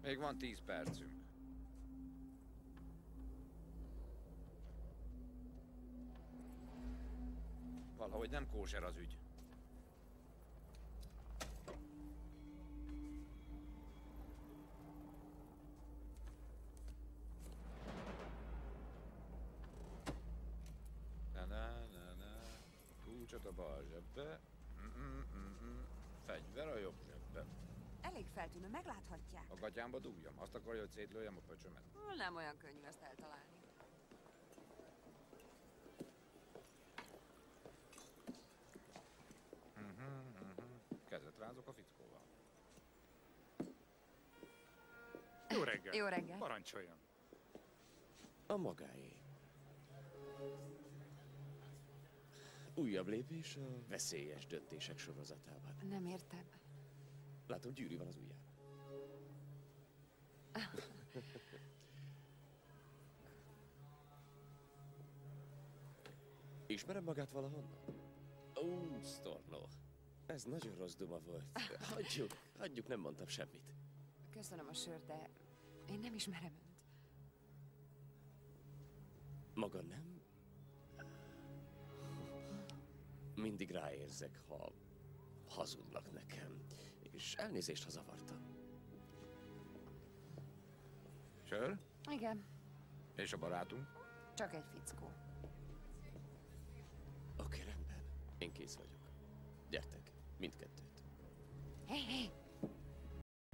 Még van 10 percünk. Valahogy nem kóser az ügy. Na. Kulcsot a bal zsebbe. Fegyver a jobb zsebbe. Elég feltűnő, megláthatják. A gatyámba dugljam. Azt akarja, hogy szétlőjem a pöcsömet. Nem olyan könnyű ezt eltalálni. Kezet rázok a fickóval. Jó reggel. Jó reggel. Parancsoljon. A magáé. Újabb lépés a veszélyes döntések sorozatában. Nem értem. Látom, gyűrű van az ujján. Ismerem magát valahonnan? Ó, Storno. Ez nagyon rossz duma volt. Hagyjuk, nem mondtam semmit. Köszönöm a sört, de én nem ismerem önt. Maga nem? Mindig ráérzek, ha hazudnak nekem. És elnézést, ha zavartam. Sör? Igen, És a barátunk? csak egy fickó. Oké, rendben. Én kész vagyok. Gyertek, mindkettőt. Hé,